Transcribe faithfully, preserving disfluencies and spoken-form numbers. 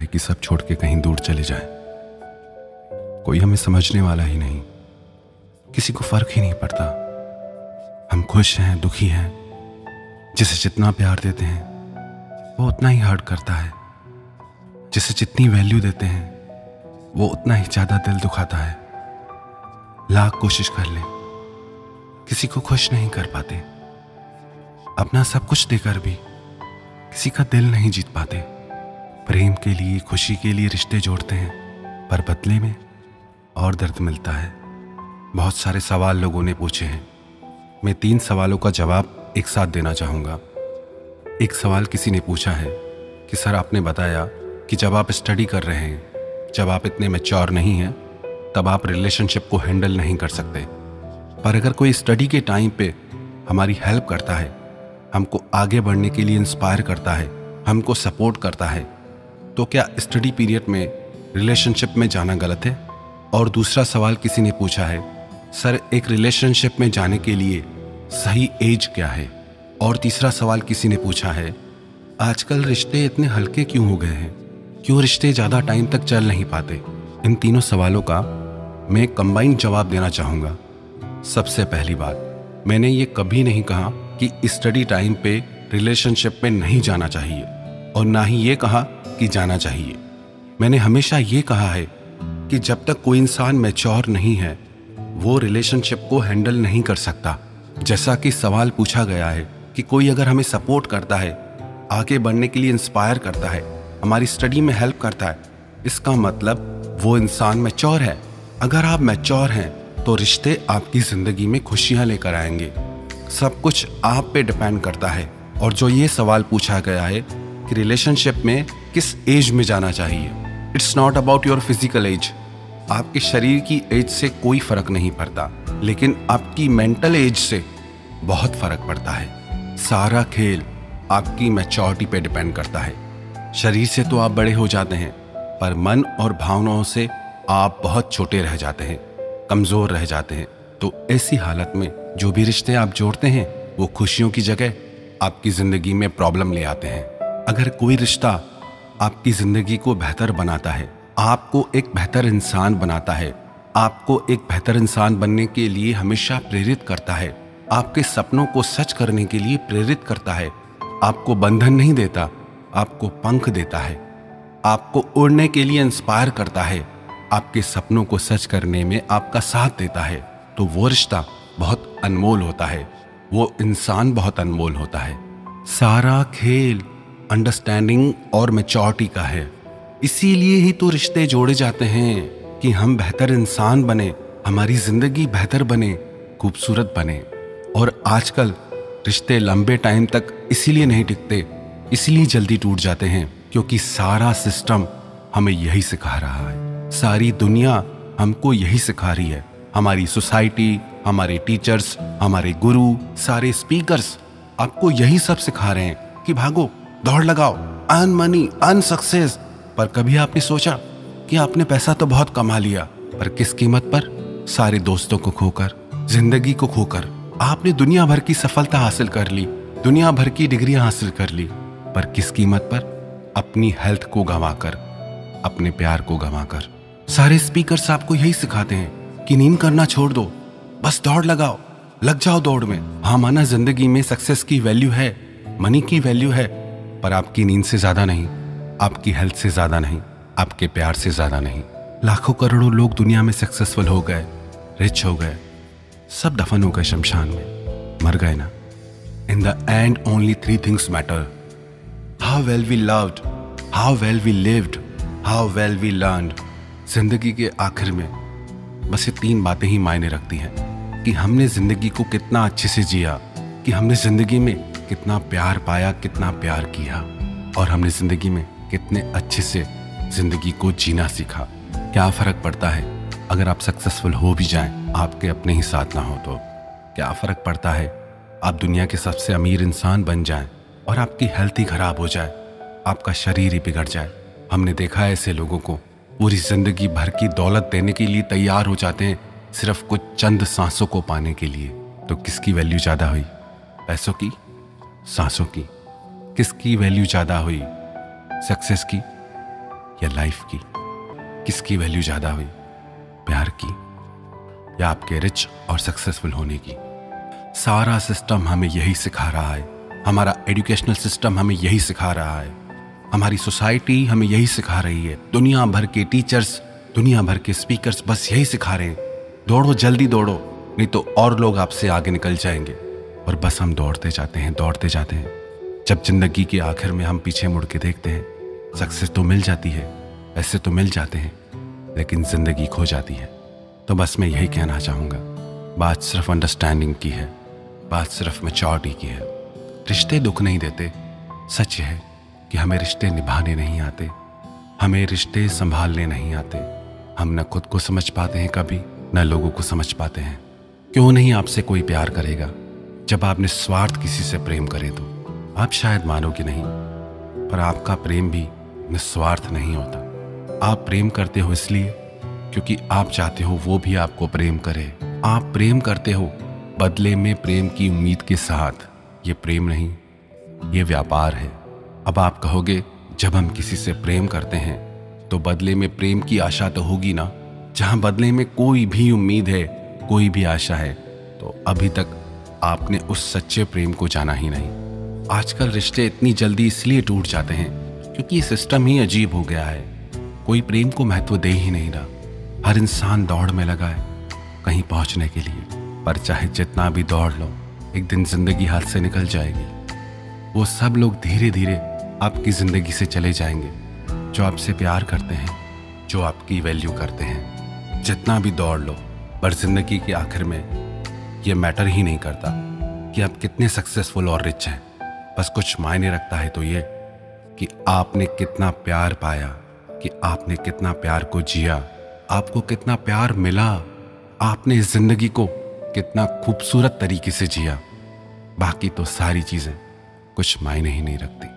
कि सब छोड़ के कहीं दूर चले जाए। कोई हमें समझने वाला ही नहीं, किसी को फर्क ही नहीं पड़ता। हम खुश हैं, दुखी हैं, जिसे जितना प्यार देते हैं वो उतना ही हर्ट करता है, जिसे जितनी वैल्यू देते हैं वो उतना ही ज्यादा दिल दुखाता है। लाख कोशिश कर ले, किसी को खुश नहीं कर पाते। अपना सब कुछ देकर भी किसी का दिल नहीं जीत पाते। प्रेम के लिए, खुशी के लिए रिश्ते जोड़ते हैं, पर बदले में और दर्द मिलता है। बहुत सारे सवाल लोगों ने पूछे हैं, मैं तीन सवालों का जवाब एक साथ देना चाहूँगा। एक सवाल किसी ने पूछा है कि सर आपने बताया कि जब आप स्टडी कर रहे हैं, जब आप इतने मैच्योर नहीं हैं, तब आप रिलेशनशिप को हैंडल नहीं कर सकते। पर अगर कोई स्टडी के टाइम पे हमारी हेल्प करता है, हमको आगे बढ़ने के लिए इंस्पायर करता है, हमको सपोर्ट करता है, तो क्या स्टडी पीरियड में रिलेशनशिप में जाना गलत है? और दूसरा सवाल किसी ने पूछा है, सर एक रिलेशनशिप में जाने के लिए सही एज क्या है? और तीसरा सवाल किसी ने पूछा है, आजकल रिश्ते इतने हल्के क्यों हो गए हैं? क्यों रिश्ते ज़्यादा टाइम तक चल नहीं पाते? इन तीनों सवालों का मैं कंबाइंड जवाब देना चाहूँगा। सबसे पहली बात, मैंने ये कभी नहीं कहा कि स्टडी टाइम पे रिलेशनशिप में नहीं जाना चाहिए, और ना ही ये कहा कि जाना चाहिए। मैंने हमेशा ये कहा है कि जब तक कोई इंसान मैच्योर नहीं है वो रिलेशनशिप को हैंडल नहीं कर सकता। जैसा कि सवाल पूछा गया है कि कोई अगर हमें सपोर्ट करता है, आगे बढ़ने के लिए इंस्पायर करता है, हमारी स्टडी में हेल्प करता है, इसका मतलब वो इंसान मैच्योर है। अगर आप मैच्योर हैं तो रिश्ते आपकी ज़िंदगी में खुशियाँ लेकर आएंगे। सब कुछ आप पे डिपेंड करता है। और जो ये सवाल पूछा गया है कि रिलेशनशिप में किस एज में जाना चाहिए, it's not about your physical age. आपके शरीर की एज से कोई फर्क नहीं पड़ता, लेकिन आपकी मेंटल एज से बहुत फर्क पड़ता है। सारा खेल आपकी मैच्योरिटी पे डिपेंड करता है। शरीर से तो आप बड़े हो जाते हैं, पर मन और भावनाओं से आप बहुत छोटे रह जाते हैं, कमज़ोर रह जाते हैं। तो ऐसी हालत में जो भी रिश्ते आप जोड़ते हैं वो खुशियों की जगह आपकी ज़िंदगी में प्रॉब्लम ले आते हैं। अगर कोई रिश्ता आपकी ज़िंदगी को बेहतर बनाता है, आपको एक बेहतर इंसान बनाता है, आपको एक बेहतर इंसान बनने के लिए हमेशा प्रेरित करता है, आपके सपनों को सच करने के लिए प्रेरित करता है, आपको बंधन नहीं देता, आपको पंख देता है, आपको उड़ने के लिए इंस्पायर करता है, आपके सपनों को सच करने में आपका साथ देता है, तो वो रिश्ता बहुत अनमोल होता है, वो इंसान बहुत अनमोल होता है। सारा खेल अंडरस्टैंडिंग और मैच्योरिटी का है। इसीलिए ही तो रिश्ते जोड़े जाते हैं कि हम बेहतर इंसान बने, हमारी जिंदगी बेहतर बने, खूबसूरत बने। और आजकल रिश्ते लंबे टाइम तक इसीलिए नहीं टिकते, इसीलिए जल्दी टूट जाते हैं, क्योंकि सारा सिस्टम हमें यही सिखा रहा है। सारी दुनिया हमको यही सिखा रही है। हमारी सोसाइटी, हमारे टीचर्स, हमारे गुरु, सारे स्पीकर्स आपको यही सब सिखा रहे हैं कि भागो, दौड़ लगाओ, अर्न मनी, अर्न सक्सेस। पर कभी आपने सोचा कि आपने पैसा तो बहुत कमा लिया, पर किस कीमत पर? सारे दोस्तों को खोकर, जिंदगी को खोकर। आपने दुनिया भर की सफलता हासिल कर ली, दुनिया भर की डिग्रियां हासिल कर ली, पर किस कीमत पर? अपनी हेल्थ को गंवाकर, अपने प्यार को गंवाकर। सारे स्पीकर्स आपको यही सिखाते हैं कि नींद करना छोड़ दो, बस दौड़ लगाओ, लग जाओ दौड़ में। हाँ माना जिंदगी में सक्सेस की वैल्यू है, मनी की वैल्यू है, पर आपकी नींद से ज्यादा नहीं, आपकी हेल्थ से ज्यादा नहीं, आपके प्यार से ज्यादा नहीं। लाखों करोड़ों लोग दुनिया में सक्सेसफुल हो गए, रिच हो गए, सब दफन हो गए शमशान में, मर गए ना। In the end only three things matter, how well we loved, how well we lived, how well we learned. जिंदगी के आखिर में बस ये तीन बातें ही मायने रखती हैं कि हमने जिंदगी को कितना अच्छे से जिया, कि हमने जिंदगी में कितना प्यार पाया, कितना प्यार किया, और हमने जिंदगी में कितने अच्छे से जिंदगी को जीना सीखा। क्या फर्क पड़ता है अगर आप सक्सेसफुल हो भी जाएं, आपके अपने ही साथ ना हो तो? क्या फर्क पड़ता है आप दुनिया के सबसे अमीर इंसान बन जाएं और आपकी हेल्थ ही खराब हो जाए, आपका शरीर ही बिगड़ जाए? हमने देखा है ऐसे लोगों को पूरी जिंदगी भर की दौलत देने के लिए तैयार हो जाते हैं, सिर्फ कुछ चंद सांसों को पाने के लिए। तो किसकी वैल्यू ज्यादा हुई, पैसों की, सांसों की? किसकी वैल्यू ज्यादा हुई, सक्सेस की या लाइफ की? किसकी वैल्यू ज़्यादा हुई, प्यार की या आपके रिच और सक्सेसफुल होने की? सारा सिस्टम हमें यही सिखा रहा है, हमारा एजुकेशनल सिस्टम हमें यही सिखा रहा है, हमारी सोसाइटी हमें यही सिखा रही है, दुनिया भर के टीचर्स, दुनिया भर के स्पीकर्स बस यही सिखा रहे हैं, दौड़ो जल्दी दौड़ो, नहीं तो और लोग आपसे आगे निकल जाएंगे। और बस हम दौड़ते जाते हैं दौड़ते जाते हैं। जब जिंदगी के आखिर में हम पीछे मुड़ के देखते हैं, सक्सेस तो मिल जाती है, पैसे तो मिल जाते हैं, लेकिन जिंदगी खो जाती है। तो बस मैं यही कहना चाहूँगा, बात सिर्फ अंडरस्टैंडिंग की है, बात सिर्फ मैच्योरिटी की है। रिश्ते दुख नहीं देते, सच है कि हमें रिश्ते निभाने नहीं आते, हमें रिश्ते संभालने नहीं आते। हम न खुद को समझ पाते हैं कभी, न लोगों को समझ पाते हैं। क्यों नहीं आपसे कोई प्यार करेगा जब आप निस्वार्थ किसी से प्रेम करें तो? आप शायद मानोगे नहीं, पर आपका प्रेम भी निस्वार्थ नहीं होता। आप प्रेम करते हो इसलिए क्योंकि आप चाहते हो वो भी आपको प्रेम करे। आप प्रेम करते हो बदले में प्रेम की उम्मीद के साथ। ये प्रेम नहीं, ये व्यापार है। अब आप कहोगे, जब हम किसी से प्रेम करते हैं तो बदले में प्रेम की आशा तो होगी ना। जहां बदले में कोई भी उम्मीद है, कोई भी आशा है, तो अभी तक आपने उस सच्चे प्रेम को जाना ही नहीं। आजकल रिश्ते इतनी जल्दी इसलिए टूट जाते हैं क्योंकि ये सिस्टम ही अजीब हो गया है। कोई प्रेम को महत्व दे ही नहीं रहा। हर इंसान दौड़ में लगा है कहीं पहुंचने के लिए, पर चाहे जितना भी दौड़ लो, एक दिन जिंदगी हाथ से निकल जाएगी। वो सब लोग धीरे धीरे आपकी जिंदगी से चले जाएंगे जो आपसे प्यार करते हैं, जो आपकी वैल्यू करते हैं। जितना भी दौड़ लो, पर जिंदगी के आखिर में ये मैटर ही नहीं करता कि आप कितने सक्सेसफुल और रिच हैं। बस कुछ मायने रखता है तो ये कि आपने कितना प्यार पाया, कि आपने कितना प्यार को जिया, आपको कितना प्यार मिला, आपने इस जिंदगी को कितना खूबसूरत तरीके से जिया। बाकी तो सारी चीजें कुछ मायने ही नहीं रखती।